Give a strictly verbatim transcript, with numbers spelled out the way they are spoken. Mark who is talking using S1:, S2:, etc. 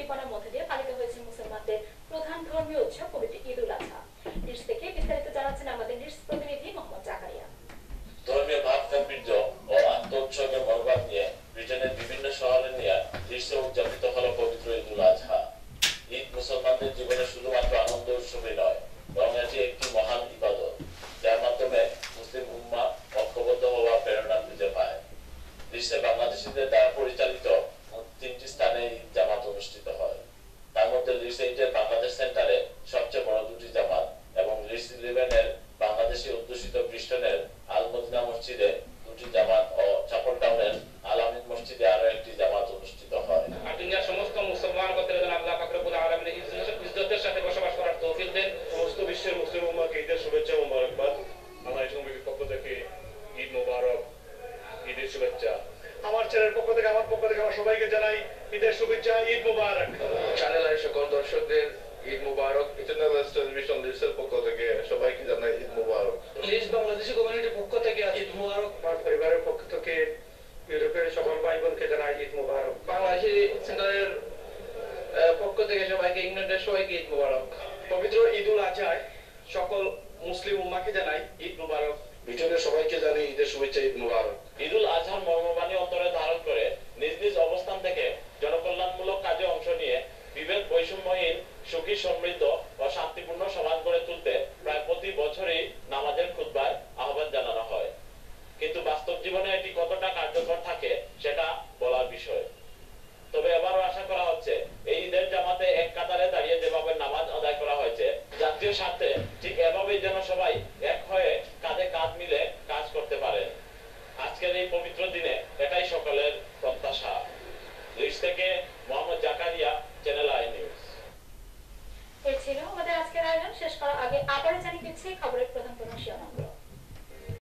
S1: উদ্দীপনার মধ্যে দিয়ে পালিত হয়েছে মুসলমানদের প্রধান ধর্মীয় উৎসব পবিত্র ঈদ উল আজহা। নিজ থেকে বিস্তারিত জানাচ্ছেন আমাদের নিজ প্রতিনিধি মোহাম্মদ জাকারিয়া।
S2: ধর্মীয় ভাব গাম্ভীর্য ও আত্ম উৎসর্গের মনোভাব নিয়ে ব্রিটেনের বিভিন্ন শহরে নিয়ে গ্রীষ্মে উদযাপিত হলো পবিত্র ঈদ উল আজহা। ঈদ মুসলমানদের জীবনে শুধুমাত্র আনন্দ উৎসবই নয়, বরং এটি একটি মহান ইবাদত, যার মাধ্যমে মুসলিম উম্মাহ ঐক্যবদ্ধ হওয়ার প্রেরণা খুঁজে পায়। গ্রীষ্মে বাংলাদেশিদের দ্বারা পরিচালিত তিনটি স্থানে ঈদ জামাত অনুষ্ঠিত হয়। তার মধ্যে লিডস এইটের বাংলাদেশ সেন্টারে সবচেয়ে বড় দুটি জামাত এবং লিডস ইলেভেনের বাংলাদেশি অধ্যুষিত ব্রিস্টনের আল মদিনা মসজিদে দুটি জামাত ও চাপল টাউনের আল আমিন মসজিদে আরো একটি জামাত অনুষ্ঠিত হয়।
S3: দুনিয়ার সমস্ত মুসলমান কতজন আল্লাহ পাক রব্বুল আলামিনের ইজ্জতের সাথে বসবাস করার তৌফিক দেন।
S4: সমস্ত বিশ্বের মুসলিম উম্মাহকে ঈদের শুভেচ্ছা ও মোবারকবাদ। আমার এই কমিটির পক্ষ থেকে ঈদ মোবারক, ঈদের শুভেচ্ছা। আমার চ্যানেলের পক্ষ থেকে আমার পক্ষ থেকে আমার সবাইকে জানাই ঈদের শুভেচ্ছা, ঈদ মোবারক।
S5: চ্যানেল আই সকল দর্শকদের ঈদ মোবারক। ইন্টারন্যাশনাল টেলিভিশন লিডসের পক্ষ থেকে সবাইকে জানাই ঈদ মোবারক।
S3: লিডস বাংলাদেশি কমিউনিটির পক্ষ থেকে ঈদ মোবারক।
S4: আমার পরিবারের পক্ষ থেকে ইউরোপের সকল ভাই বোনকে জানাই ঈদ মোবারক।
S3: বাংলাদেশি সেন্টারের পক্ষ থেকে সবাইকে, ইংল্যান্ডের সবাইকে ঈদ মোবারক।
S4: পবিত্র ঈদ উল আজহায় সকল মুসলিম উম্মাহকে জানাই ঈদ মোবারক।
S5: ব্রিটেনের সবাইকে জানাই ঈদের শুভেচ্ছা, ঈদ মোবারক।
S2: ঈদ উল আজহার মর্মবাণী অন্তরে ধারণ করে নিজ নিজ অবস্থান থেকে জনকল্যাণমূলক কাজে অংশ নিয়ে বিভেদ বৈষম্যহীন, সুখী, সমৃদ্ধ ও শান্তিপূর্ণ সমাজ গড়ে তুলতে প্রায় প্রতি বছরই নামাজের খুতবায় আহ্বান জানানো হয়। কিন্তু বাস্তব জীবনে এটি কতটা কার্যকর থাকে সেটা বলার বিষয়। তবে এবারও আশা করা হচ্ছে এই ঈদের জামাতে এক কাতারে দাঁড়িয়ে যেভাবে নামাজ আদায় করা হয়েছে জাতীয় স্বার্থে, ঠিক এভাবেই যেন সবাই এক হয়ে কাঁধে কাঁধ মিলে কাজ করতে পারে। আজকের এই পবিত্র দিনে এটাই সকলের প্রত্যাশা। লিডস থেকে Mohammad Zakaria, channel I news.
S1: এই ছিল আমাদের আজকের আয়োজন। শেষ করার আগে আবারও জানিয়ে দিচ্ছি খবরের প্রধান প্রধান শিরোনামগুলো।